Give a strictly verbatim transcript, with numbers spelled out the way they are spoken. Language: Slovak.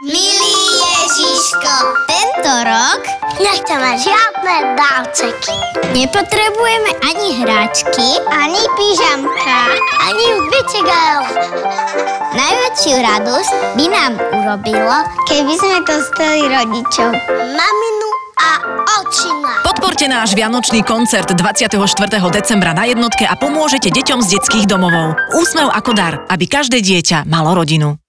Milý Ježiško, tento rok nechceme žiadne dávceky. nepotrebujeme ani hračky, ani pyžamka, Ani bicykel. Najväčšiu radosť by nám urobilo, keby sme to stali rodičov. Maminu a otčina. Podporte náš vianočný koncert dvadsiateho štvrtého decembra na Jednotke a pomôžete deťom z detských domovov. Úsmev ako dar, aby každé dieťa malo rodinu.